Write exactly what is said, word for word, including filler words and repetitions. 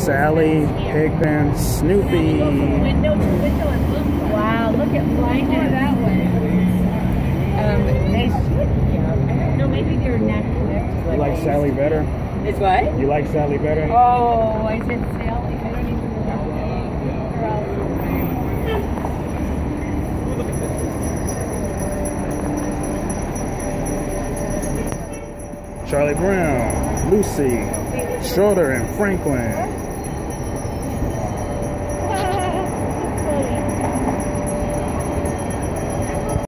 Sally, Pigpen, Snoopy. Window to window and look. Wow, look at flying more that way. Um, they should. Yeah. I don't know. Maybe they're not connected. You like Sally better? It's what? You like Sally better? Oh, I said Sally. I don't even know. Charlie Brown, Lucy, Schroeder, and Franklin.